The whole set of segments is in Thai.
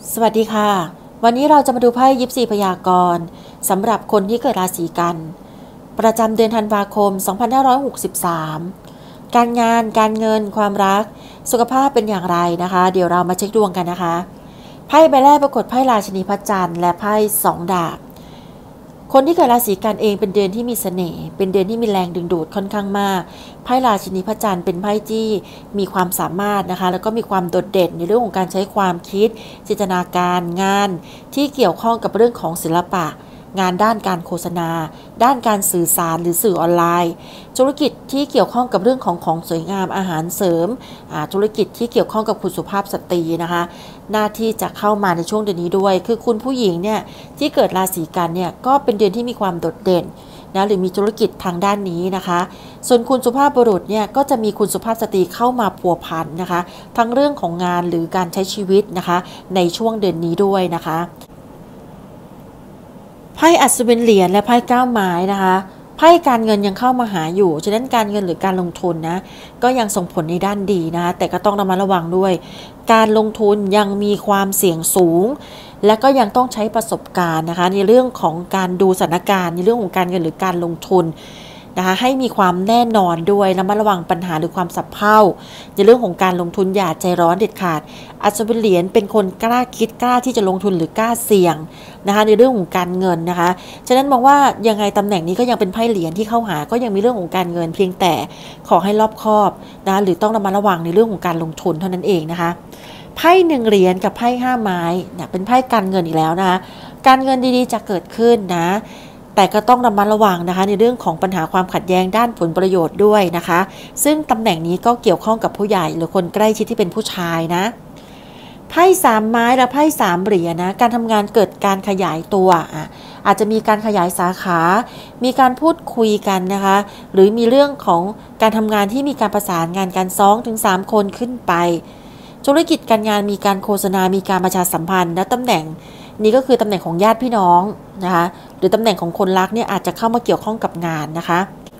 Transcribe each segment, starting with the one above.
สวัสดีค่ะวันนี้เราจะมาดูไพ่ยิปซีพยากรณ์สำหรับคนที่เกิดราศีกันประจำเดือนธันวาคม 2563 การงานการเงินความรักสุขภาพเป็นอย่างไรนะคะเดี๋ยวเรามาเช็คดวงกันนะคะไพ่ใบแรกปรากฏไพ่ราชินีพระจันทร์และไพ่สองดาบคนที่เกิดราศีกันเองเป็นเดือนที่มีเสน่ห์เป็นเดือนที่มีแรงดึงดูดค่อนข้างมากไพ่ราชินีพระจันทร์เป็นไพ่ที่มีความสามารถนะคะแล้วก็มีความโดดเด่นในเรื่องของการใช้ความคิดจินตนาการงานที่เกี่ยวข้องกับเรื่องของศิลปะงานด้านการโฆษณาด้านการสื่อสารหรือสื่อออนไลน์ธุรกิจที่เกี่ยวข้องกับเรื่องของสวยงามอาหารเสริมธุรกิจที่เกี่ยวข้องกับคุณสุภาพสตรีนะคะหน้าที่จะเข้ามาในช่วงเดือนนี้ด้วยคือคุณผู้หญิงเนี่ยที่เกิดราศีกันเนี่ยก็เป็นเดือนที่มีความโดดเด่นนะหรือมีธุรกิจทางด้านนี้นะคะส่วนคุณสุภาพบุรุษเนี่ยก็จะมีคุณสุภาพสตรีเข้ามาพัวพันนะคะทั้งเรื่องของงานหรือการใช้ชีวิตนะคะในช่วงเดือนนี้ด้วยนะคะไพ่อัศวินเหรียญและไพ่เก้าไม้นะคะไพ่การเงินยังเข้ามาหาอยู่ฉะนั้นการเงินหรือการลงทุนนะก็ยังส่งผลในด้านดีนะคะแต่ก็ต้องระมัดระวังด้วยการลงทุนยังมีความเสี่ยงสูงและก็ยังต้องใช้ประสบการณ์นะคะในเรื่องของการดูสถานการณ์ในเรื่องของการเงินหรือการลงทุนนะคะให้มีความแน่นอนด้วยระมัดระวังปัญหาหรือความสับเพร่าในเรื่องของการลงทุนอย่าใจร้อนเด็ดขาดอัศวินเหรียญเป็นคนกล้าคิดกล้าที่จะลงทุนหรือกล้าเสี่ยงนะคะในเรื่องของการเงินนะคะฉะนั้นมองว่ายังไงตำแหน่งนี้ก็ยังเป็นไพ่เหรียญที่เข้าหาก็ยังมีเรื่องของการเงินเพียงแต่ขอให้รอบคอบนะหรือต้องระมัดระวังในเรื่องของการลงทุนเท่านั้นเองนะคะไพ่หนึ่งเหรียญกับไพ่ห้าไม้เนี่ยเป็นไพ่การเงินอีกแล้วนะคะการเงินดีๆจะเกิดขึ้นนะแต่ก็ต้องระมัดระวังนะคะในเรื่องของปัญหาความขัดแย้งด้านผลประโยชน์ด้วยนะคะซึ่งตำแหน่งนี้ก็เกี่ยวข้องกับผู้ใหญ่หรือคนใกล้ชิดที่เป็นผู้ชายนะไพ่สามไม้และไพ่สามเหรียญนะการทำงานเกิดการขยายตัวอาจจะมีการขยายสาขามีการพูดคุยกันนะคะหรือมีเรื่องของการทำงานที่มีการประสานงานกัน2-3 คนขึ้นไปธุรกิจการงานมีการโฆษณามีการประชาสัมพันธ์และตำแหน่งนี้ก็คือตำแหน่งของญาติพี่น้องนะคะหรือตำแหน่งของคนรักเนี่ยอาจจะเข้ามาเกี่ยวข้องกับงานนะคะ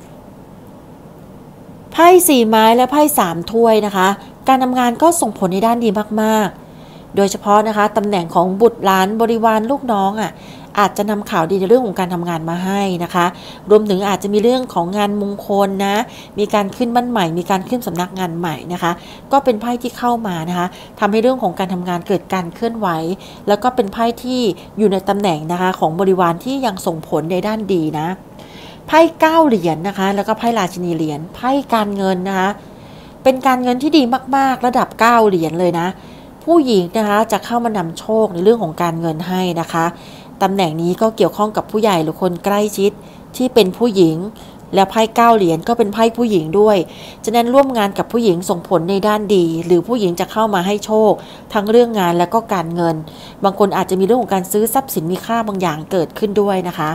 ไพ่สี่ไม้และไพ่สามถ้วยนะคะการทำงานก็ส่งผลในด้านดีมากๆโดยเฉพาะนะคะตำแหน่งของบุตรหลานบริวารลูกน้องอาจจะนำข่าวดีในเรื่องของการทำงานมาให้นะคะรวมถึงอาจจะมีเรื่องของงานมงคลนะมีการขึ้นบ้านใหม่มีการขึ้นสำนักงานใหม่นะคะก็เป็นไพ่ที่เข้ามานะคะทำให้เรื่องของการทำงานเกิดการเคลื่อนไหวแล้วก็เป็นไพ่ที่อยู่ในตำแหน่งนะคะของบริวารที่ยังส่งผลในด้านดีนะไพ่เก้าเหรียญนะคะแล้วก็ไพ่ราชินีเหรียญไพ่การเงินนะคะเป็นการเงินที่ดีมากๆระดับ9เหรียญเลยนะผู้หญิงนะคะจะเข้ามานำโชคในเรื่องของการเงินให้นะคะตำแหน่งนี้ก็เกี่ยวข้องกับผู้ใหญ่หรือคนใกล้ชิดที่เป็นผู้หญิงและไพ่เก้าเหรียญก็เป็นไพ่ผู้หญิงด้วยฉะนั้นร่วมงานกับผู้หญิงส่งผลในด้านดีหรือผู้หญิงจะเข้ามาให้โชคทั้งเรื่องงานและก็การเงินบางคนอาจจะมีเรื่องของการซื้อทรัพย์สินมีค่าบางอย่างเกิดขึ้นด้วยนะคะ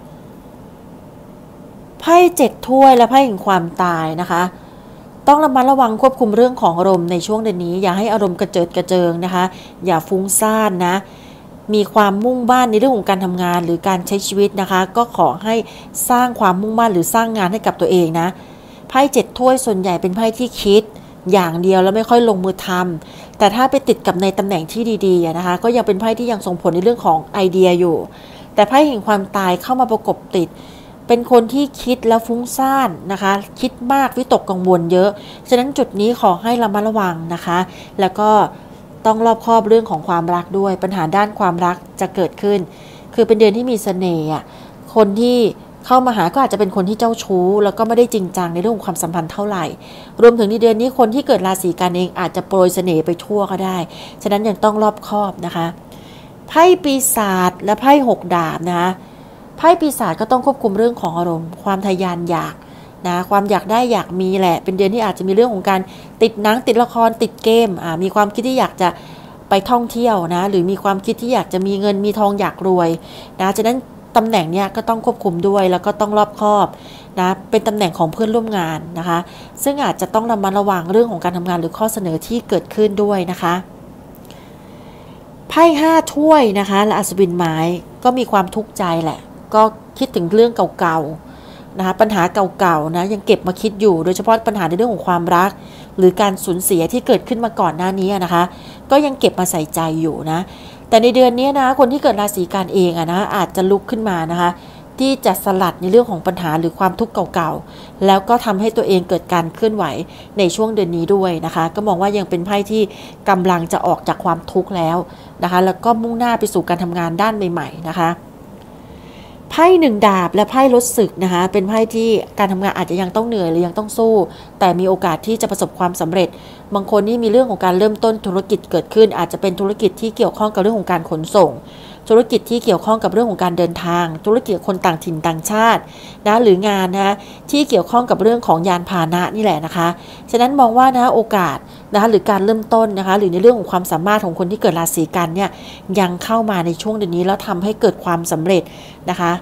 ไพ่เจ็ดถ้วยและไพ่แห่งความตายนะคะต้องระมัดระวังควบคุมเรื่องของอารมณ์ในช่วงเดือนนี้อย่าให้อารมณ์กระเจิดกระเจิงนะคะอย่าฟุ้งซ่านนะมีความมุ่งมั่นในเรื่องของการทำงานหรือการใช้ชีวิตนะคะก็ขอให้สร้างความมุ่งมั่นหรือสร้างงานให้กับตัวเองนะไพ่เจ็ดถ้วยส่วนใหญ่เป็นไพ่ที่คิดอย่างเดียวแล้วไม่ค่อยลงมือทำแต่ถ้าไปติดกับในตำแหน่งที่ดีๆนะคะก็ยังเป็นไพ่ที่ยังส่งผลในเรื่องของไอเดียอยู่แต่ไพ่แห่งความตายเข้ามาประกบติดเป็นคนที่คิดแล้วฟุ้งซ่านนะคะคิดมากวิตกกังวลเยอะฉะนั้นจุดนี้ขอให้ระมัดระวังนะคะแล้วก็ต้องรอบคอบเรื่องของความรักด้วยปัญหาด้านความรักจะเกิดขึ้นคือเป็นเดือนที่มีเสน่ห์คนที่เข้ามาหาก็อาจจะเป็นคนที่เจ้าชู้แล้วก็ไม่ได้จริงจังในเรื่องของความสัมพันธ์เท่าไหร่รวมถึงในเดือนนี้คนที่เกิดราศีกันเองอาจจะโปรยเสน่ห์ไปทั่วก็ได้ฉะนั้นยังต้องรอบคอบนะคะไพ่ปีศาจและไพ่หกดาบนะคะไพ่ปีศาจก็ต้องควบคุมเรื่องของอารมณ์ความทะยานอยากนะความอยากได้อยากมีแหละเป็นเดือนที่อาจจะมีเรื่องของการติดหนังติดละครติดเกมมีความคิดที่อยากจะไปท่องเที่ยวนะหรือมีความคิดที่อยากจะมีเงินมีทองอยากรวยนะฉะนั้นตำแหน่งเนี้ยก็ต้องควบคุมด้วยแล้วก็ต้องรอบคอบนะเป็นตำแหน่งของเพื่อนร่วมงานนะคะซึ่งอาจจะต้องระมัดระวังเรื่องของการทำงานหรือข้อเสนอที่เกิดขึ้นด้วยนะคะไพ่ห้าถ้วยนะคะและอัศวินไม้ก็มีความทุกข์ใจแหละก็คิดถึงเรื่องเก่าๆนะคะปัญหาเก่าๆนะยังเก็บมาคิดอยู่โดยเฉพาะปัญหาในเรื่องของความรักหรือการสูญเสียที่เกิดขึ้นมาก่อนหน้านี้นะคะก็ยังเก็บมาใส่ใจอยู่นะแต่ในเดือนนี้นะคนที่เกิดราศีกันเองนะอาจจะลุกขึ้นมานะคะที่จะสลัดในเรื่องของปัญหาหรือความทุกข์เก่าๆแล้วก็ทำให้ตัวเองเกิดการเคลื่อนไหวในช่วงเดือนนี้ด้วยนะคะก็มองว่ายังเป็นไพ่ที่กำลังจะออกจากความทุกข์แล้วนะคะแล้วก็มุ่งหน้าไปสู่การทำงานด้านใหม่ๆนะคะไพ่หนึ่งดาบและไพ่ลดศึกนะคะเป็นไพ่ที่การทำงานอาจจะยังต้องเหนื่อยหรือยังต้องสู้แต่มีโอกาสที่จะประสบความสำเร็จบางคนนี่มีเรื่องของการเริ่มต้นธุรกิจเกิดขึ้นอาจจะเป็นธุรกิจที่เกี่ยวข้องกับเรื่องของการขนส่งธุรกิจที่เกี่ยวข้องกับเรื่องของการเดินทางธุรกิจคนต่างถิ่นต่างชาตินะหรืองานนะที่เกี่ยวข้องกับเรื่องของยานพาหนะนี่แหละนะคะฉะนั้นมองว่านะโอกาสนะคะหรือการเริ่มต้นนะคะหรือในเรื่องของความสามารถของคนที่เกิดราศีกันเนี่ยยังเข้ามาในช่วงเดือนนี้แล้วทำให้เกิดความสำเร็จนะคะ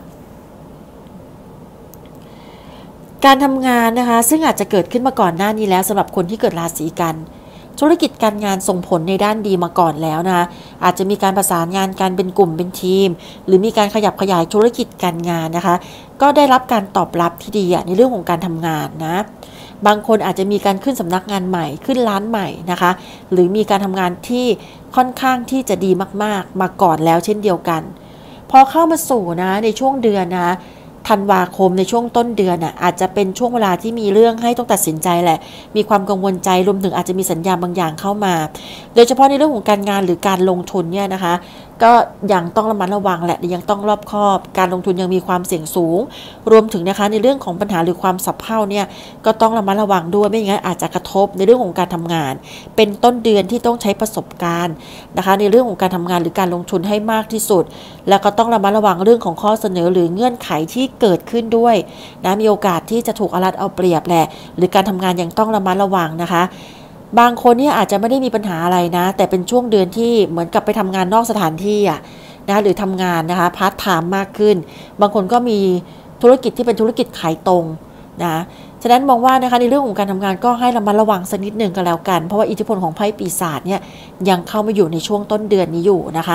การทำงานนะคะซึ่งอาจจะเกิดขึ้นมาก่อนหน้านี้แล้วสำหรับคนที่เกิดราศีกันธุรกิจการงานส่งผลในด้านดีมาก่อนแล้วนะคะอาจจะมีการประสานงานกันเป็นกลุ่มเป็นทีมหรือมีการขยับขยายธุรกิจการงานนะคะก็ได้รับการตอบรับที่ดีในเรื่องของการทำงานนะบางคนอาจจะมีการขึ้นสำนักงานใหม่ขึ้นร้านใหม่นะคะหรือมีการทำงานที่ค่อนข้างที่จะดีมากๆมาก่อนแล้วเช่นเดียวกันพอเข้ามาสู่นะในช่วงเดือนนะธันวาคมในช่วงต้นเดือนอาจจะเป็นช่วงเวลาที่มีเรื่องให้ต้องตัดสินใจแหละมีความกังวลใจรวมถึงอาจจะมีสัญญาณบางอย่างเข้ามาโดยเฉพาะในเรื่องของการงานหรือการลงทุนเนี่ยนะคะก็ยังต้องระมัดระวังแหละยังต้องรอบคอบการลงทุนยังมีความเสี่ยงสูงรวมถึงนะคะในเรื่องของปัญหาหรือความสับเพร่าเนี่ยก็ต้องระมัดระวังด้วยไม่อย่างนั้นอาจจะกระทบในเรื่องของการทำงานเป็นต้นเดือนที่ต้องใช้ประสบการณ์นะคะในเรื่องของการทำงานหรือการลงทุนให้มากที่สุดแล้วก็ต้องระมัดระวังเรื่องของข้อเสนอหรือเงื่อนไขที่เกิดขึ้นด้วยนะมีโอกาสที่จะถูกเอารัดเอาเปรียบแหละหรือการทำงานยังต้องระมัดระวังนะคะบางคนเนี่ยอาจจะไม่ได้มีปัญหาอะไรนะแต่เป็นช่วงเดือนที่เหมือนกับไปทำงานนอกสถานที่นะหรือทำงานนะคะพาร์ทไทม์มากขึ้นบางคนก็มีธุรกิจที่เป็นธุรกิจขายตรงนะฉะนั้นมองว่านะคะในเรื่องของการทำงานก็ให้ระมัดระวังสักนิดหนึ่งกันแล้วกันเพราะว่าอิทธิพลของไพ่ปีศาจเนี่ยยังเข้ามาอยู่ในช่วงต้นเดือนนี้อยู่นะคะ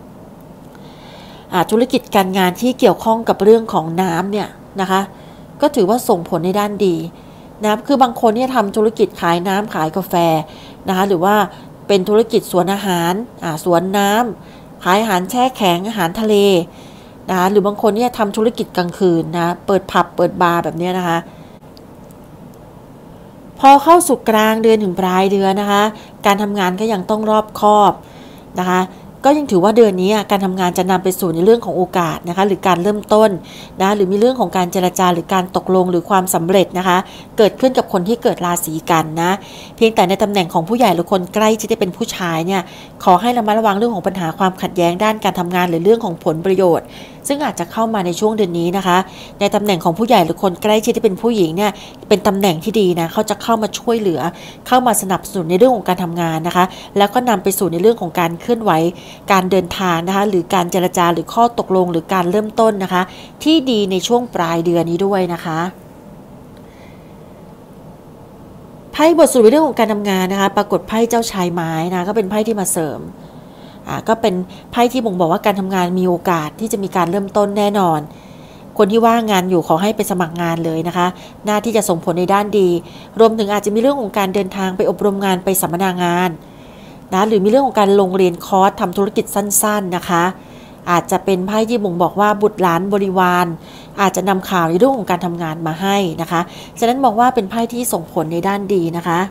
ธุรกิจการงานที่เกี่ยวข้องกับเรื่องของน้ำเนี่ยนะคะก็ถือว่าส่งผลในด้านดีนะคือบางคนเนี่ยทำธุรกิจขายน้ำขายกาแฟนะคะหรือว่าเป็นธุรกิจสวนอาหารสวนน้ำขายอาหารแช่แข็งอาหารทะเลนะคะหรือบางคนเนี่ยทำธุรกิจกลางคืนนะเปิดผับเปิดบาร์แบบนี้นะคะพอเข้าสู่กลางเดือนถึงปลายเดือนนะคะการทำงานก็ยังต้องรอบคอบนะคะก็ยังถือว่าเดือนนี้การทำงานจะนำไปสู่ในเรื่องของโอกาสนะคะหรือการเริ่มต้นนะหรือมีเรื่องของการเจรจาหรือการตกลงหรือความสำเร็จนะคะเกิดขึ้นกับคนที่เกิดราศีกันนะเพียงแต่ในตำแหน่งของผู้ใหญ่หรือคนใกล้ที่จะเป็นผู้ชายเนี่ยขอให้ระมัดระวังเรื่องของปัญหาความขัดแย้งด้านการทำงานหรือเรื่องของผลประโยชน์ซึ่งอาจจะเข้ามาในช่วงเดือนนี้นะคะในตำแหน่งของผู้ใหญ่หรือคนใกล้ชิดที่เป็นผู้หญิงเนี่ยเป็นตำแหน่งที่ดีนะเขาจะเข้ามาช่วยเหลือเข้ามาสนับสนุนในเรื่องของการทำงานนะคะแล้วก็นำไปสู่ในเรื่องของการเคลื่อนไหวการเดินทางนะคะหรือการเจรจาหรือข้อตกลงหรือการเริ่มต้นนะคะที่ดีในช่วงปลายเดือนนี้ด้วยนะคะไพ่บทสรุปเรื่องของการทำงานนะคะปรากฏไพ่เจ้าชายไม้นะก็เป็นไพ่ที่มาเสริมก็เป็นไพ่ที่บ่งบอกว่าการทำงานมีโอกาสที่จะมีการเริ่มต้นแน่นอนคนที่ว่างงานอยู่ขอให้ไปสมัครงานเลยนะคะหน้าที่จะส่งผลในด้านดีรวมถึงอาจจะมีเรื่องของการเดินทางไปอบรมงานไปสัมมนางานนะหรือมีเรื่องของการลงเรียนคอร์สทำธุรกิจสั้นๆนะคะอาจจะเป็นไพ่ที่บ่งบอกว่าบุตรหลานบริวารอาจจะนำข่าวในเรื่องของการทำงานมาให้นะคะฉะนั้นมองว่าเป็นไพ่ที่ส่งผลในด้านดีนะคะ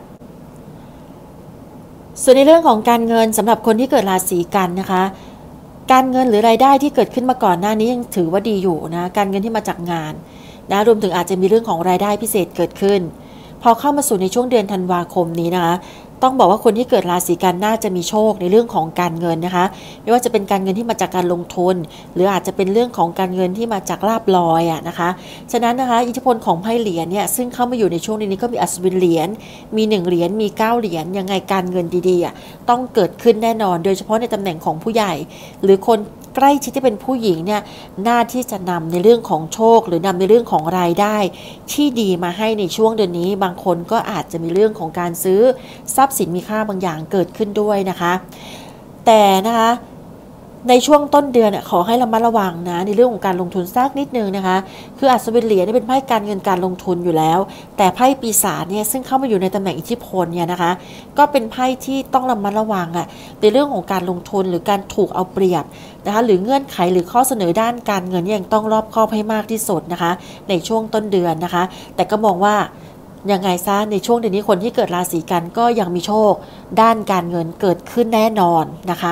ส่วนในเรื่องของการเงินสำหรับคนที่เกิดราศีกันนะคะการเงินหรือรายได้ที่เกิดขึ้นมาก่อนหน้านี้ยังถือว่าดีอยู่นะการเงินที่มาจากงานนะรวมถึงอาจจะมีเรื่องของรายได้พิเศษเกิดขึ้นพอเข้ามาสู่ในช่วงเดือนธันวาคมนี้นะคะต้องบอกว่าคนที่เกิดราศีกันน่าจะมีโชคในเรื่องของการเงินนะคะไม่ว่าจะเป็นการเงินที่มาจากการลงทุนหรืออาจจะเป็นเรื่องของการเงินที่มาจากลาภลอยนะคะฉะนั้นนะคะอิทธิพลของไพ่เหรียญเนี่ยซึ่งเข้ามาอยู่ในช่วงนี้ก็มีอัศวินเหรียญมี1เหรียญมี9เหรียญยังไงการเงินดีๆต้องเกิดขึ้นแน่นอนโดยเฉพาะในตำแหน่งของผู้ใหญ่หรือคนใกล้ชิดที่เป็นผู้หญิงเนี่ยน่าที่จะนำในเรื่องของโชคหรือนำในเรื่องของรายได้ที่ดีมาให้ในช่วงเดือนนี้บางคนก็อาจจะมีเรื่องของการซื้อทรัพย์สินมีค่าบางอย่างเกิดขึ้นด้วยนะคะแต่นะคะในช่วงต้นเดือนขอให้ระมัดระวังนะในเรื่องของการลงทุนสักนิดนึงนะคะคืออัศวินเหรียญเป็นไพ่การเงินการลงทุนอยู่แล้วแต่ไพ่ปีศาจเนี่ยซึ่งเข้ามาอยู่ในตำแหน่งอิทธิพลเนี่ยนะคะก็เป็นไพ่ที่ต้องระมัดระวังในเรื่องของการลงทุนหรือการถูกเอาเปรียบนะคะหรือเงื่อนไขหรือข้อเสนอด้านการเงินยังต้องรอบคอบให้มากที่สุดนะคะในช่วงต้นเดือนนะคะแต่ก็มองว่ายังไงซะในช่วงเดือนนี้คนที่เกิดราศีกันก็ยังมีโชคด้านการเงินเกิดขึ้นแน่นอนนะคะ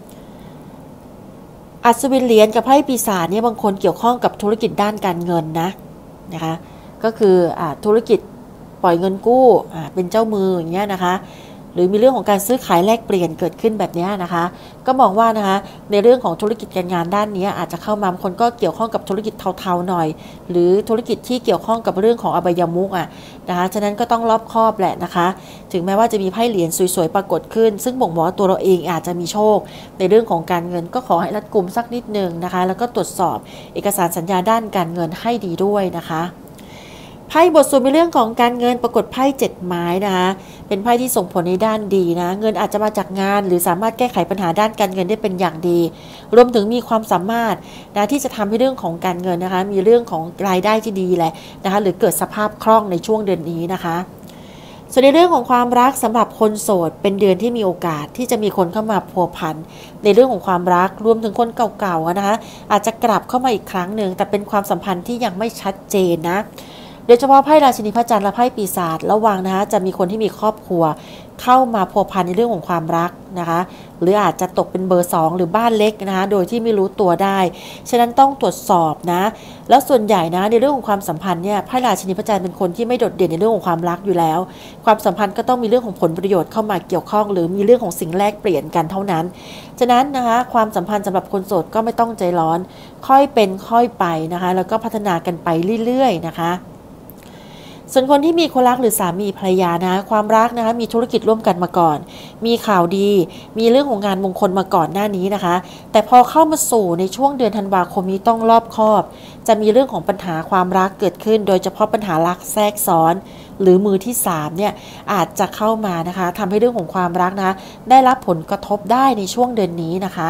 อัศวินเหรียญกับไพ่ปีศาจเนี่ยบางคนเกี่ยวข้องกับธุรกิจด้านการเงินนะคะก็คือธุรกิจปล่อยเงินกู้เป็นเจ้ามืออย่างเงี้ยนะคะหรือมีเรื่องของการซื้อขายแลกเปลี่ยนเกิดขึ้นแบบนี้นะคะก็มองว่านะคะในเรื่องของธุรกิจการงานด้านนี้อาจจะเข้ามาบางคนก็เกี่ยวข้องกับธุรกิจเทาๆหน่อยหรือธุรกิจที่เกี่ยวข้องกับเรื่องของอบายมุขนะคะฉะนั้นก็ต้องรอบคอบแหละนะคะถึงแม้ว่าจะมีไพ่เหรียญสวยๆปรากฏขึ้นซึ่งบ่งบอกว่าตัวเราเองอาจจะมีโชคในเรื่องของการเงินก็ขอให้รัดกุมสักนิดนึงนะคะแล้วก็ตรวจสอบเอกสารสัญญาด้านการเงินให้ดีด้วยนะคะไพ่บทสวดในเรื่องของการเงินปรากฏไพ่7ไม้นะคะเป็นไพ่ที่ส่งผลในด้านดีนะเงินอาจจะมาจากงานหรือสามารถแก้ไขปัญหาด้านการเงินได้เป็นอย่างดีรวมถึงมีความสามารถนะที่จะทำให้เรื่องของการเงินนะคะมีเรื่องของรายได้ที่ดีแหละนะคะหรือเกิดสภาพคล่องในช่วงเดือนนี้นะคะส่วนในเรื่องของความรักสำหรับคนโสดเป็นเดือนที่มีโอกาสที่จะมีคนเข้ามาพัวพันในเรื่องของความรักรวมถึงคนเก่าๆนะคะอาจจะกลับเข้ามาอีกครั้งหนึ่งแต่เป็นความสัมพันธ์ที่ยังไม่ชัดเจนนะโดยเฉพาะไพ่ราชินีพระจันทร์และไพ่ปีศาจระวังนะคะจะมีคนที่มีครอบครัวเข้ามาพัวพันในเรื่องของความรักนะคะหรืออาจจะตกเป็นเบอร์2หรือบ้านเล็กนะคะโดยที่ไม่รู้ตัวได้ฉะนั้นต้องตรวจสอบนะแล้วส่วนใหญ่นะในเรื่องของความสัมพันธ์เนี่ยไพ่ราชินีพระจันทร์เป็นคนที่ไม่โดดเด่นในเรื่องของความรักอยู่แล้วความสัมพันธ์ก็ต้องมีเรื่องของผลประโยชน์เข้ามาเกี่ยวข้องหรือมีเรื่องของสิ่งแลกเปลี่ยนกันเท่านั้นฉะนั้นนะคะความสัมพันธ์สำหรับคนโสดก็ไม่ต้องใจร้อนค่อยเป็นค่อยไปนะคะแล้วก็พัฒนากันไปเรื่อยๆนะคะส่วนคนที่มีคนรักหรือสามีภรรยานะความรักนะคะมีธุรกิจร่วมกันมาก่อนมีข่าวดีมีเรื่องของงานมงคลมาก่อนหน้านี้นะคะแต่พอเข้ามาสู่ในช่วงเดือนธันวาคมนี้ต้องรอบคอบจะมีเรื่องของปัญหาความรักเกิดขึ้นโดยเฉพาะปัญหารักแทรกซ้อนหรือมือที่3เนี่ยอาจจะเข้ามานะคะทำให้เรื่องของความรักนะได้รับผลกระทบได้ในช่วงเดือนนี้นะคะ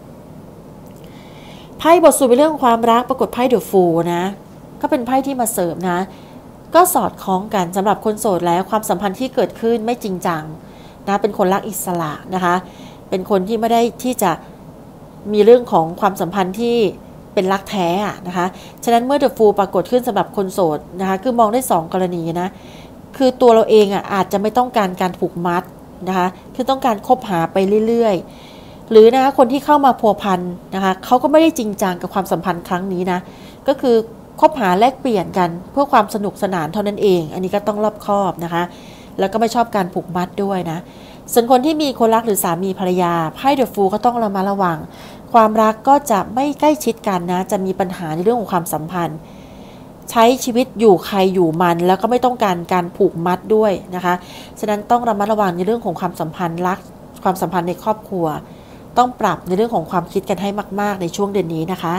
ไพ่บทสวดในเรื่องความรักปรากฏไพ่เดอะฟูลนะก็เป็นไพ่ที่มาเสริมนะก็สอดคล้องกันสำหรับคนโสดแล้วความสัมพันธ์ที่เกิดขึ้นไม่จริงจังนะเป็นคนรักอิสระนะคะเป็นคนที่ไม่ได้ที่จะมีเรื่องของความสัมพันธ์ที่เป็นรักแท้นะคะฉะนั้นเมื่อ The Fool ปรากฏขึ้นสำหรับคนโสดนะคะคือมองได้2กรณีนะคือตัวเราเองอาจจะไม่ต้องการการผูกมัดนะคะคือต้องการคบหาไปเรื่อยๆหรือนะคะคนที่เข้ามาพัวพันนะคะเขาก็ไม่ได้จริงจังกับความสัมพันธ์ครั้งนี้นะก็คือคบหาแลกเปลี่ยนกันเพื่อความสนุกสนานเท่านั้นเองอันนี้ก็ต้องรอบคอบนะคะแล้วก็ไม่ชอบการผูกมัดด้วยนะส่วนคนที่มีคนรักหรือสามีภรรยาไพ่เดอะฟูลก็ต้องระมัดระวังความรักก็จะไม่ใกล้ชิดกันนะจะมีปัญหาในเรื่องของความสัมพันธ์ใช้ชีวิตอยู่ใครอยู่มันแล้วก็ไม่ต้องการการผูกมัดด้วยนะคะฉะนั้นต้องระมัดระวังในเรื่องของความสัมพันธ์รักความสัมพันธ์ในครอบครัวต้องปรับในเรื่องของความคิดกันให้มากๆในช่วงเดือนนี้นะคะ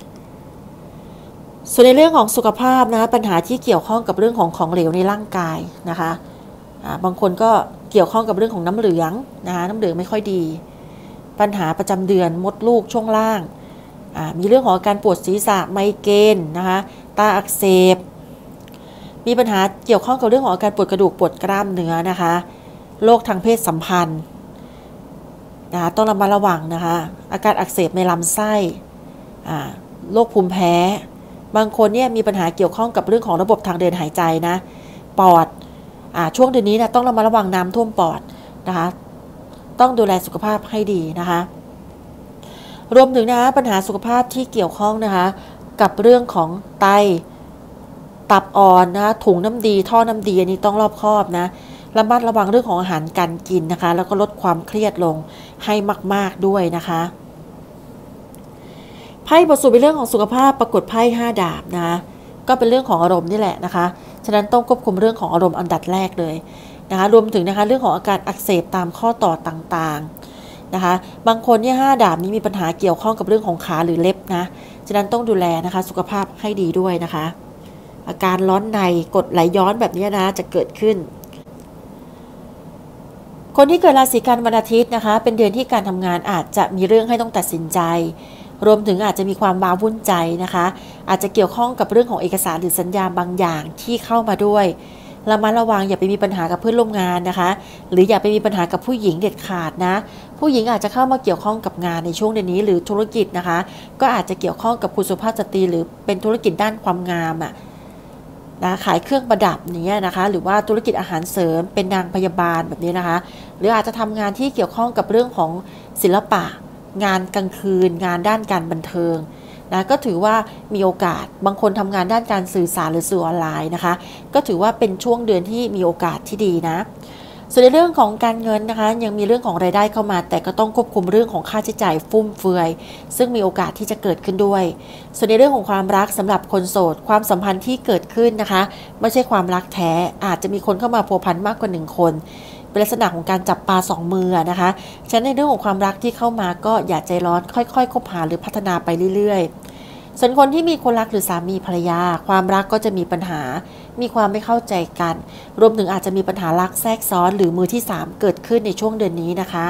ส่วนในเรื่องของสุขภาพนะปัญหาที่เกี่ยวข้องกับเรื่องของเหลวในร่างกายนะคะบางคนก็เกี่ยวข้องกับเรื่องของน้ำเหลืองนะคะน้ำเหลืองไม่ค่อยดีปัญหาประจำเดือนมดลูกช่วงล่างมีเรื่องของอาการปวดศีรษะไมเกรนนะคะตาอักเสบมีปัญหาเกี่ยวข้องกับเรื่องของอาการปวดกระดูกปวดกล้ามเนื้อนะคะโรคทางเพศสัมพันธ์นะคะต้องระมัดระวังนะคะอาการอักเสบในลำไส้โรคภูมิแพ้บางคนเนี่ยมีปัญหาเกี่ยวข้องกับเรื่องของระบบทางเดินหายใจนะปอดช่วงเดือนนี้นะต้องระมัดระวังน้ำท่วมปอดนะคะต้องดูแลสุขภาพให้ดีนะคะรวมถึงนะปัญหาสุขภาพที่เกี่ยวข้องนะคะกับเรื่องของไตตับอ่อนนะถุงน้ำดีท่อน้ำดีอันนี้ต้องรอบคอบนะระมัดระวังเรื่องของอาหารการกินนะคะแล้วก็ลดความเครียดลงให้มากๆด้วยนะคะไพ่บทสวดเป็นเรื่องของสุขภาพปรากฏไพ่5ดาบนะก็เป็นเรื่องของอารมณ์นี่แหละนะคะฉะนั้นต้องควบคุมเรื่องของอารมณ์อันดับแรกเลยนะคะรวมถึงนะคะเรื่องของอาการอักเสบตามข้อต่อต่างๆนะคะบางคนเนี่ย5ดาบนี้มีปัญหาเกี่ยวข้องกับเรื่องของขาหรือเล็บนะฉะนั้นต้องดูแลนะคะสุขภาพให้ดีด้วยนะคะอาการร้อนในกรดไหลย้อนแบบนี้นะจะเกิดขึ้นคนที่เกิดราศีกันวันอาทิตย์นะคะเป็นเดือนที่การทำงานอาจจะมีเรื่องให้ต้องตัดสินใจรวมถึงอาจจะมีความว้าวุ่นใจนะคะอาจจะเกี่ยวข้องกับเรื่องของเอกสารหรือสัญญาบางอย่างที่เข้ามาด้วยระมัดระวังอย่าไปมีปัญหากับเพื่อนร่วมงานนะคะหรืออย่าไปมีปัญหากับผู้หญิงเด็ดขาดนะผู้หญิงอาจจะเข้ามาเกี่ยวข้องกับงานในช่วงเดือนนี้หรือธุรกิจนะคะก็อาจจะเกี่ยวข้องกับคุณสุภาพสตรีหรือเป็นธุรกิจด้านความงามนะขายเครื่องประดับนี้นะคะหรือว่าธุรกิจอาหารเสริมเป็นนางพยาบาลแบบนี้นะคะหรืออาจจะทำงานที่เกี่ยวข้องกับเรื่องของศิลปะงานกลางคืนงานด้านการบันเทิงนะก็ถือว่ามีโอกาสบางคนทำงานด้านการสื่อสารหรือสื่อออนไลน์นะคะก็ถือว่าเป็นช่วงเดือนที่มีโอกาสที่ดีนะส่วนในเรื่องของการเงินนะคะยังมีเรื่องของรายได้เข้ามาแต่ก็ต้องควบคุมเรื่องของค่าใช้จ่ายฟุ่มเฟือยซึ่งมีโอกาสที่จะเกิดขึ้นด้วยส่วนในเรื่องของความรักสำหรับคนโสดความสัมพันธ์ที่เกิดขึ้นนะคะไม่ใช่ความรักแท้อาจจะมีคนเข้ามาพัวพันมากกว่า1คนเป็นลักษณะของการจับปลา2มือนะคะฉะนั้นในเรื่องของความรักที่เข้ามาก็อย่าใจร้อนค่อยๆคบหาหรือพัฒนาไปเรื่อยๆส่วนคนที่มีคนรักหรือสามีภรรยาความรักก็จะมีปัญหามีความไม่เข้าใจกันรวมถึงอาจจะมีปัญหารักแทรกซ้อนหรือมือที่3เกิดขึ้นในช่วงเดือนนี้นะคะ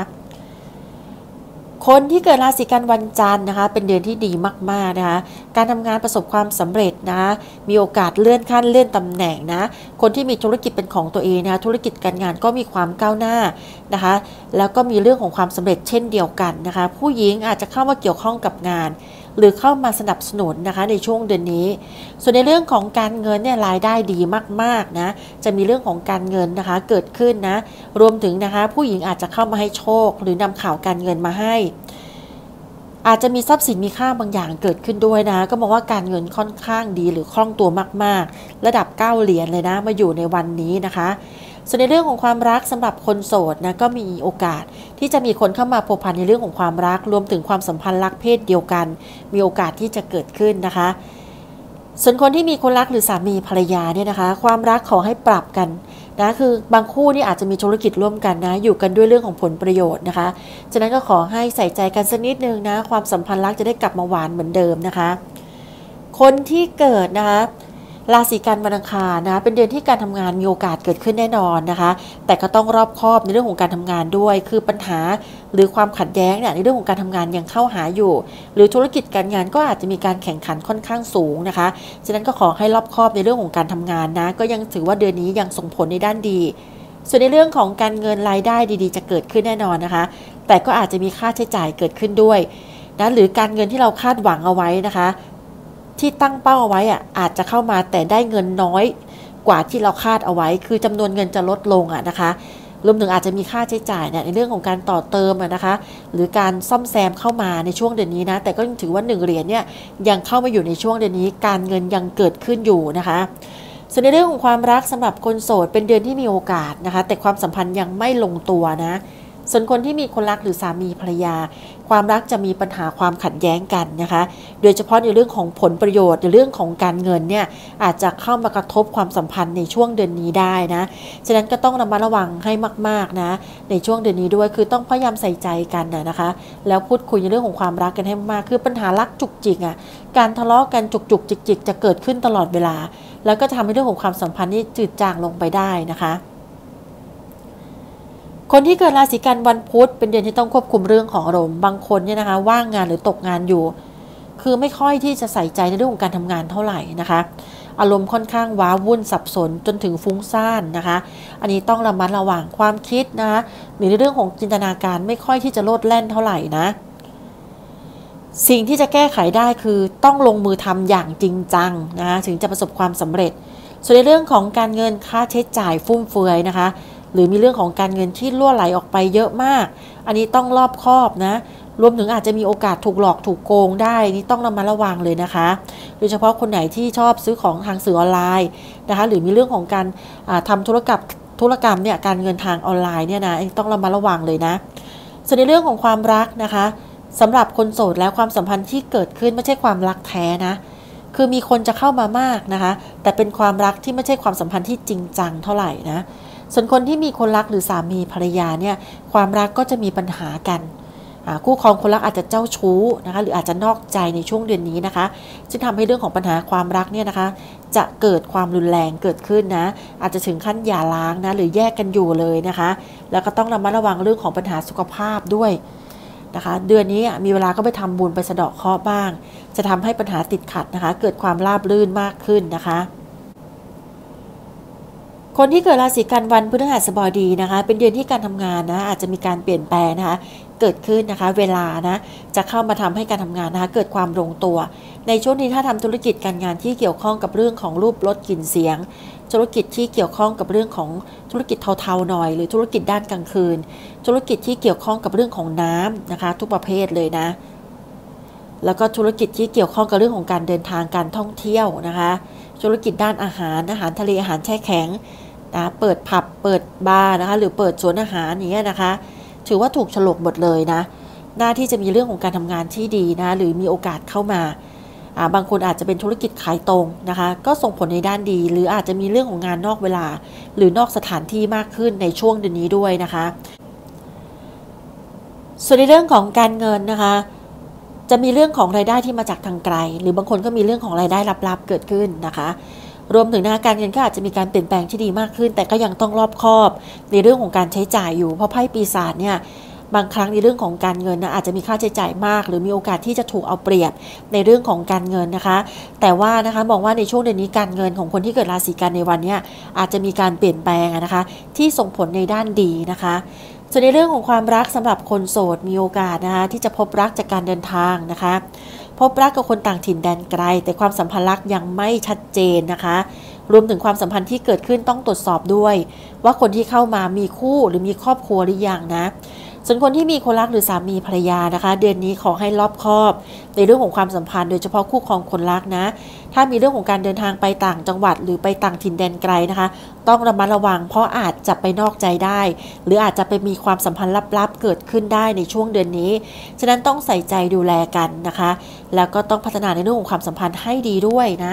คนที่เกิดราศีกันวันจันทร์นะคะเป็นเดือนที่ดีมากๆนะคะการทำงานประสบความสำเร็จนะมีโอกาสเลื่อนขั้นเลื่อนตำแหน่งนะคนที่มีธุรกิจเป็นของตัวเองนะธุรกิจการงานก็มีความก้าวหน้านะคะแล้วก็มีเรื่องของความสำเร็จเช่นเดียวกันนะคะผู้หญิงอาจจะเข้ามาเกี่ยวข้องกับงานหรือเข้ามาสนับสนุนนะคะในช่วงเดือนนี้ส่วนในเรื่องของการเงินเนี่ยรายได้ดีมากๆนะจะมีเรื่องของการเงินนะคะเกิดขึ้นนะรวมถึงนะคะผู้หญิงอาจจะเข้ามาให้โชคหรือนำข่าวการเงินมาให้อาจจะมีทรัพย์สินมีค่าบางอย่างเกิดขึ้นด้วยนะก็มองว่าการเงินค่อนข้างดีหรือคล่องตัวมากๆระดับ9เหรียญเลยนะมาอยู่ในวันนี้นะคะส่วนในเรื่องของความรักสำหรับคนโสดนะก็มีโอกาสที่จะมีคนเข้ามาพัวพันในเรื่องของความรักรวมถึงความสัมพันธ์รักเพศเดียวกันมีโอกาสที่จะเกิดขึ้นนะคะส่วนคนที่มีคนรักหรือสามีภรรยาเนี่ยนะคะความรักขอให้ปรับกันนะคือบางคู่นี่อาจจะมีธุรกิจร่วมกันนะอยู่กันด้วยเรื่องของผลประโยชน์นะคะฉะนั้นก็ขอให้ใส่ใจกันสักนิดนึงนะความสัมพันธ์รักจะได้กลับมาหวานเหมือนเดิมนะคะคนที่เกิดนะคะราศีกันวันอังคารนะเป็นเดือนที่การทำงานมีโอกาสเกิดขึ้นแน่นอนนะคะแต่ก็ต้องรอบคอบในเรื่องของการทำงานด้วยคือปัญหาหรือความขัดแย้งเนี่ยในเรื่องของการทำงานยังเข้าหาอยู่หรือธุรกิจการงานก็อาจจะมีการแข่งขันค่อนข้างสูงนะคะฉะนั้นก็ขอให้รอบคอบในเรื่องของการทำงานนะก็ยังถือว่าเดือนนี้ยังส่งผลในด้านดีส่วนในเรื่องของการเงินรายได้ดีๆจะเกิดขึ้นแน่นอนนะคะแต่ก็อาจจะมีค่าใช้จ่ายเกิดขึ้นด้วยนะหรือการเงินที่เราคาดหวังเอาไว้นะคะที่ตั้งเป้าเอาไว้อาจจะเข้ามาแต่ได้เงินน้อยกว่าที่เราคาดเอาไว้คือจำนวนเงินจะลดลงนะคะรวมถึงอาจจะมีค่าใช้จ่ายในเรื่องของการต่อเติมนะคะหรือการซ่อมแซมเข้ามาในช่วงเดือนนี้นะแต่ก็ยังถือว่า1เหรียญเนี่ยยังเข้ามาอยู่ในช่วงเดือนนี้การเงินยังเกิดขึ้นอยู่นะคะส่วนในเรื่องของความรักสำหรับคนโสดเป็นเดือนที่มีโอกาสนะคะแต่ความสัมพันธ์ยังไม่ลงตัวนะส่วนคนที่มีคนรักหรือสามีภรรยาความรักจะมีปัญหาความขัดแย้งกันนะคะโดยเฉพาะในเรื่องของผลประโยชน์ในเรื่องของการเงินเนี่ยอาจจะเข้ามากระทบความสัมพันธ์ในช่วงเดือนนี้ได้นะฉะนั้นก็ต้องระมัดระวังให้มากๆนะในช่วงเดือนนี้ด้วยคือต้องพยายามใส่ใจกันนะคะแล้วพูดคุยในเรื่องของความรักกันให้มากคือปัญหารักจุกจิกการทะเลาะกันจุกจุกจิกจะเกิดขึ้นตลอดเวลาแล้วก็ทำให้เรื่องของความสัมพันธ์นี้จืดจางลงไปได้นะคะคนที่เกิดราศีกันวันพุธเป็นเดือนที่ต้องควบคุมเรื่องของอารมณ์บางคนเนี่ยนะคะว่างงานหรือตกงานอยู่คือไม่ค่อยที่จะใส่ใจในเรื่องของการทำงานเท่าไหร่นะคะอารมณ์ค่อนข้างว้าวุ่นสับสนจนถึงฟุ้งซ่านนะคะอันนี้ต้องระมัดระวังความคิดนะคะหรือในเรื่องของจินตนาการไม่ค่อยที่จะโลดแล่นเท่าไหร่นะสิ่งที่จะแก้ไขได้คือต้องลงมือทำอย่างจริงจังนะคะถึงจะประสบความสำเร็จส่วนในเรื่องของการเงินค่าใช้จ่ายฟุ่มเฟือยนะคะหรือมีเรื่องของการเงินที่รั่วไหลออกไปเยอะมากอันนี้ต้องรอบคอบนะรวมถึงอาจจะมีโอกาสถูกหลอกถูกโกงได้นี่ต้องระมัดระวังเลยนะคะโดยเฉพาะคนไหนที่ชอบซื้อของทางสื่อออนไลน์นะคะหรือมีเรื่องของการทำธุรกรรมเนี่ยการเงินทางออนไลน์เนี่ยนะต้องระมัดระวังเลยนะส่วนในเรื่องของความรักนะคะสำหรับคนโสดแล้วความสัมพันธ์ที่เกิดขึ้นไม่ใช่ความรักแท้นะคือมีคนจะเข้ามามากนะคะแต่เป็นความรักที่ไม่ใช่ความสัมพันธ์ที่จริงจังเท่าไหร่นะส่วนคนที่มีคนรักหรือสามีภรรยาเนี่ยความรักก็จะมีปัญหากันคู่ครองคนรักอาจจะเจ้าชู้นะคะหรืออาจจะนอกใจในช่วงเดือนนี้นะคะจึงทำให้เรื่องของปัญหาความรักเนี่ยนะคะจะเกิดความรุนแรงเกิดขึ้นนะอาจจะถึงขั้นหย่าร้างนะหรือแยกกันอยู่เลยนะคะแล้วก็ต้องระมัดระวังเรื่องของปัญหาสุขภาพด้วยนะคะเดือนนี้มีเวลาก็ไปทำบุญไปสะเดาะเคราะห์บ้างจะทำให้ปัญหาติดขัดนะคะเกิดความราบรื่นมากขึ้นนะคะคนที่เกิดราศีกันวันพฤหัสบดีนะคะเป็นเดือนที่การทำงานนะอาจจะมีการเปลี่ยนแปลงนะคะเกิดขึ้นนะคะเวลานะจะเข้ามาทำให้การทำงานนะคะเกิดความลงตัวในช่วงนี้ถ้าทำธุรกิจการงานที่เกี่ยวข้องกับเรื่องของรูปรสกลิ่นเสียงธุรกิจที่เกี่ยวข้องกับเรื่องของธุรกิจเทาๆหน่อยหรือธุรกิจด้านกลางคืนธุรกิจที่เกี่ยวข้องกับเรื่องของน้ำนะคะทุกประเภทเลยนะแล้วก็ธุรกิจที่เกี่ยวข้องกับเรื่องของการเดินทางการท่องเที่ยวนะคะธุรกิจด้านอาหารทะเลอาหารแช่แข็งนะเปิดผับเปิดบาร์นะคะหรือเปิดสวนอาหารอย่างเงี้ยนะคะถือว่าถูกฉลกหมดเลยนะหน้าที่จะมีเรื่องของการทำงานที่ดีนะหรือมีโอกาสเข้ามาบางคนอาจจะเป็นธุรกิจขายตรงนะคะก็ส่งผลในด้านดีหรืออาจจะมีเรื่องของงานนอกเวลาหรือนอกสถานที่มากขึ้นในช่วงเดือนนี้ด้วยนะคะส่วนในเรื่องของการเงินนะคะจะมีเรื่องของรายได้ที่มาจากทางไกลหรือบางคนก็มีเรื่องของรายได้ลับๆเกิดขึ้นนะคะรวมถึงการเงินก็อาจจะมีการเปลี่ยนแปลงที่ดีมากขึ้นแต่ก็ยังต้องรอบคอบในเรื่องของการใช้จ่ายอยู่เพราะไพ่ปีศาจเนี่ยบางครั้งในเรื่องของการเงินนะอาจจะมีค่าใช้จ่ายมากหรือมีโอกาสที่จะถูกเอาเปรียบในเรื่องของการเงินนะคะแต่ว่านะคะมองว่าในช่วงเดือนนี้การเงินของคนที่เกิดราศีกันในวันนี้อาจจะมีการเปลี่ยนแปลงนะคะที่ส่งผลในด้านดีนะคะส่วนในเรื่องของความรักสำหรับคนโสดมีโอกาสนะคะที่จะพบรักจากการเดินทางนะคะพบรักกับคนต่างถิ่นแดนไกลแต่ความสัมพันธ์รักยังไม่ชัดเจนนะคะรวมถึงความสัมพันธ์ที่เกิดขึ้นต้องตรวจสอบด้วยว่าคนที่เข้ามามีคู่หรือมีครอบครัวหรือยังนะส่วนคนที่มีคนรักหรือสามีภรรยานะคะเดือนนี้ขอให้รอบคอบในเรื่องของความสัมพันธ์โดยเฉพาะคู่ครองคนรักนะถ้ามีเรื่องของการเดินทางไปต่างจังหวัดหรือไปต่างถิ่นแดนไกลนะคะต้องระมัดระวังเพราะอาจจะไปนอกใจได้หรืออาจจะไปมีความสัมพันธ์ลับๆเกิดขึ้นได้ในช่วงเดือนนี้ฉะนั้นต้องใส่ใจดูแลกันนะคะแล้วก็ต้องพัฒนาในเรื่องของความสัมพันธ์ให้ดีด้วยนะ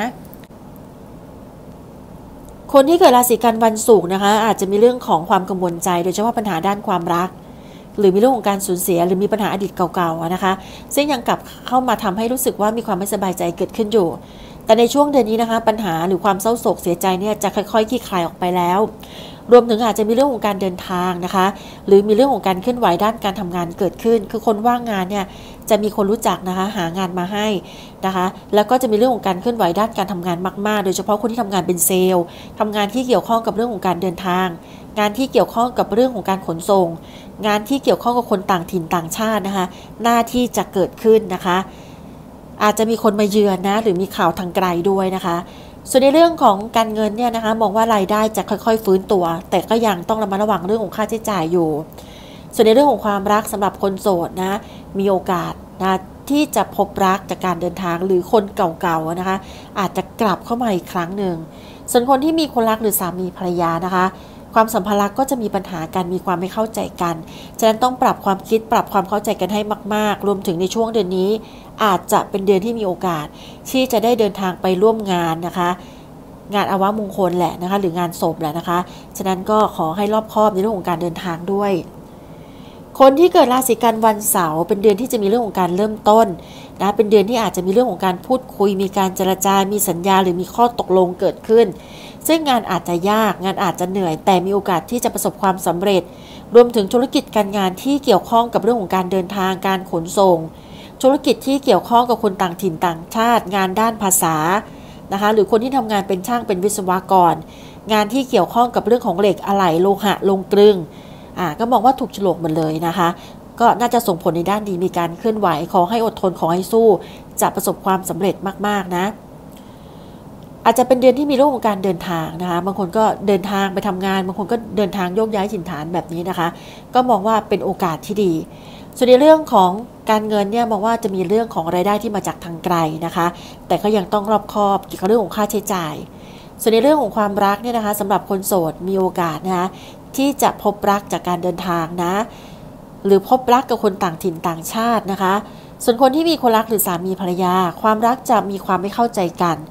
คนที่เกิดราศีกันวันศุกร์นะคะอาจจะมีเรื่องของความกังวลใจโดยเฉพาะปัญหาด้านความรักหรือมีเรื่องของการสูญเสียหรือมีปัญหาอดีตเก่าๆนะคะซึ่งยังกลับเข้ามาทำให้รู้สึกว่ามีความไม่สบายใจเกิดขึ้นอยู่แต่ในช่วงเดือนนี้นะคะปัญหาหรือความเศร้าโศกเสียใจเนี่ยจะค่อยๆคลี่คลายออกไปแล้วรวมถึงอาจจะมีเรื่องของการเดินทางนะคะหรือมีเรื่องของการเคลื่อนไหวด้านการทำงานเกิดขึ้นคือคนว่างงานเนี่ยจะมีคนรู้จักนะคะหางานมาให้นะคะแล้วก็จะมีเรื่องของการเคลื่อนไหวด้านการทำงานมากๆโดยเฉพาะคนที่ทำงานเป็นเซลล์ทำงานที่เกี่ยวข้องกับเรื่องของการเดินทางงานที่เกี่ยวข้องกับเรื่องของการขนส่งงานที่เกี่ยวข้องกับคนต่างถิ่นต่างชาตินะคะหน้าที่จะเกิดขึ้นนะคะอาจจะมีคนมาเยือนนะหรือมีข่าวทางไกลด้วยนะคะส่วนในเรื่องของการเงินเนี่ยนะคะมองว่ารายได้จะค่อยๆฟื้นตัวแต่ก็ยังต้องระมัดระวังเรื่องของค่าใช้จ่ายอยู่ส่วนในเรื่องของความรักสำหรับคนโสดนะมีโอกาสนะที่จะพบรักจากการเดินทางหรือคนเก่าๆนะคะอาจจะกลับเข้ามาอีกครั้งหนึ่งส่วนคนที่มีคนรักหรือสามีภรรยานะคะความสัมพันธ์รักก็จะมีปัญหากันมีความไม่เข้าใจกันฉะนั้นต้องปรับความคิดปรับความเข้าใจกันให้มากๆรวมถึงในช่วงเดือนนี้อาจจะเป็นเดือนที่มีโอกาสที่จะได้เดินทางไปร่วมงานนะคะงานอวมงคลแหละนะคะหรืองานศพแหละนะคะฉะนั้นก็ขอให้รอบคอบในเรื่องของการเดินทางด้วยคนที่เกิดราศีกันวันเสาร์เป็นเดือนที่จะมีเรื่องของการเริ่มต้นนะเป็นเดือนที่อาจจะมีเรื่องของการพูดคุยมีการเจรจามีสัญญาหรือมีข้อตกลงเกิดขึ้นซึ่งงานอาจจะยากงานอาจจะเหนื่อยแต่มีโอกาสที่จะประสบความสำเร็จรวมถึงธุรกิจการงานที่เกี่ยวข้องกับเรื่องของการเดินทางการขนส่งธุรกิจที่เกี่ยวข้องกับคนต่างถิ่นต่างชาติงานด้านภาษานะคะหรือคนที่ทำงานเป็นช่างเป็นวิศวกรงานที่เกี่ยวข้องกับเรื่องของเหล็กอะไหล่โลหะลงกลึงก็มองว่าถูกฉลกหมดเลยนะคะก็น่าจะส่งผลในด้านดีมีการเคลื่อนไหวขอให้อดทนขอให้สู้จะประสบความสำเร็จมากๆนะอาจจะเป็นเดือนที่มีเรื่องของการเดินทางนะคะบางคนก็เดินทางไปทำงานบางคนก็เดินทางโยกย้ายถิ่นฐานแบบนี้นะคะก็มองว่าเป็นโอกาสที่ดีส่วนในเรื่องของการเงินเนี่ยมองว่าจะมีเรื่องของรายได้ที่มาจากทางไกลนะคะแต่ก็ยังต้องรอบคอบเกี่ยวกับเรื่องของค่าใช้จ่ายส่วนในเรื่องของความรักเนี่ยนะคะสำหรับคนโสดมีโอกาสนะคะที่จะพบรักจากการเดินทางนะหรือพบรักกับคนต่างถิ่นต่างชาตินะคะส่วนคนที่มีคนรักหรือสามีภรรยาความรักจะมีความไม่เข้าใจกัน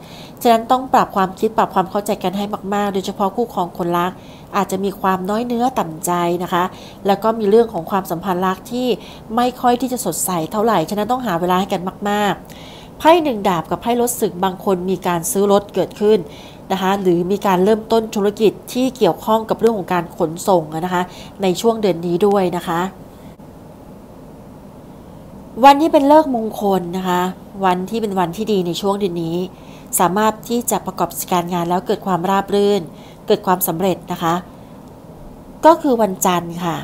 ฉะนั้นต้องปรับความคิดปรับความเข้าใจกันให้มากๆโดยเฉพาะคู่ครองคนรักอาจจะมีความน้อยเนื้อต่ำใจนะคะแล้วก็มีเรื่องของความสัมพันธ์รักที่ไม่ค่อยที่จะสดใสเท่าไหร่ฉะนั้นต้องหาเวลาให้กันมากๆไพ่หนึ่งดาบกับไพ่รถศึกบางคนมีการซื้อรถเกิดขึ้นนะคะหรือมีการเริ่มต้นธุรกิจที่เกี่ยวข้องกับเรื่องของการขนส่งนะคะในช่วงเดือนนี้ด้วยนะคะวันที่เป็นฤกษ์มงคลนะคะวันที่เป็นวันที่ดีในช่วงเดือนนี้สามารถที่จะประกอบการงานแล้วเกิดความราบรื่นเกิดความสำเร็จนะคะก็คือวันจันทร์ค่ะ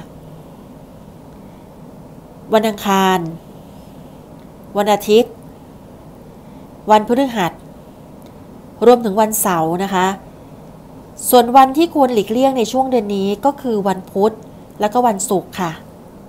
วันอังคารวันอาทิตย์วันพฤหัสรวมถึงวันเสาร์นะคะส่วนวันที่ควรหลีกเลี่ยงในช่วงเดือนนี้ก็คือวันพุธและก็วันศุกร์ค่ะ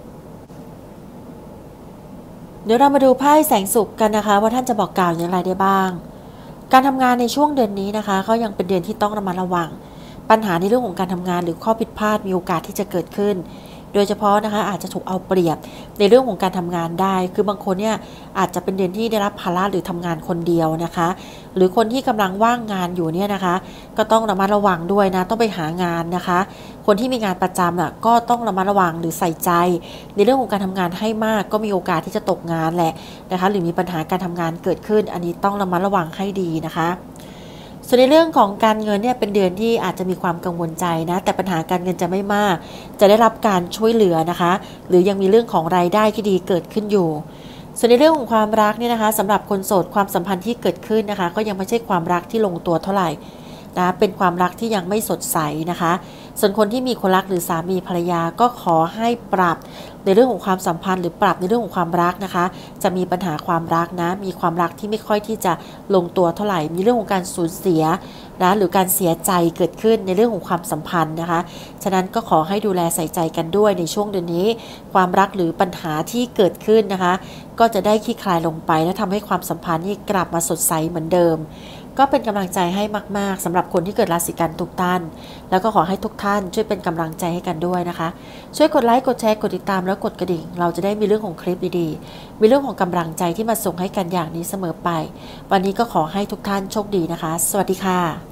เดี๋ยวเรามาดูไพ่แสงสุขกันนะคะว่าท่านจะบอกกล่าวอย่างไรได้บ้างการทำงานในช่วงเดือนนี้นะคะก็ยังเป็นเดือนที่ต้องระมัดระวังปัญหาในเรื่องของการทำงานหรือข้อผิดพลาดมีโอกาสที่จะเกิดขึ้นโดยเฉพาะนะคะอาจจะถูกเอาเปรียบในเรื่องของการทำงานได้คือบางคนเนี่ยอาจจะเป็นเดือนที่ได้รับภาระหรือทำงานคนเดียวนะคะหรือคนที่กำลังว่างงานอยู่เนี่ยนะคะก็ต้องระมัดระวังด้วยนะต้องไปหางานนะคะคนที่มีงานประจำก็ต้องระมัดระวังหรือใส่ใจในเรื่องของการทำงานให้มากก็มีโอกาสที่จะตกงานแหละนะคะหรือมีปัญหาการทำงานเกิดขึ้นอันนี้ต้องระมัดระวังให้ดีนะคะส่วนในเรื่องของการเงินเนี่ยเป็นเดือนที่อาจจะมีความกังวลใจนะแต่ปัญหาการเงินจะไม่มากจะได้รับการช่วยเหลือนะคะหรือยังมีเรื่องของรายได้ที่ดีเกิดขึ้นอยู่ส่วนในเรื่องของความรักเนี่ยนะคะสำหรับคนโสดความสัมพันธ์ที่เกิดขึ้นนะคะก็ยังไม่ใช่ความรักที่ลงตัวเท่าไหร่นะเป็นความรักที่ยังไม่สดใสนะคะส่วนคนที่มีคนรักหรือสามีภรรยาก็ขอให้ปรับในเรื่องของความสัมพันธ์หรือปรับในเรื่องของความรักนะคะจะมีปัญหาความรักนะมีความรักที่ไม่ค่อยที่จะลงตัวเท่าไหร่มีเรื่องของการสูญเสียนะหรือการเสียใจเกิดขึ้นในเรื่องของความสัมพันธ์นะคะฉะนั้นก็ขอให้ดูแลใส่ใจกันด้วยในช่วงเดือนนี้ความรักหรือปัญหาที่เกิดขึ้นนะคะก็จะได้คลี่คลายลงไปและทำให้ความสัมพันธ์นี้กลับมาสดใสเหมือนเดิมก็เป็นกำลังใจให้มากๆสำหรับคนที่เกิดราศีกันทุกท่านแล้วก็ขอให้ทุกท่านช่วยเป็นกำลังใจให้กันด้วยนะคะช่วยกดไลค์กดแชร์กดติดตามแล้วกดกระดิ่งเราจะได้มีเรื่องของคลิปดีๆมีเรื่องของกำลังใจที่มาส่งให้กันอย่างนี้เสมอไปวันนี้ก็ขอให้ทุกท่านโชคดีนะคะสวัสดีค่ะ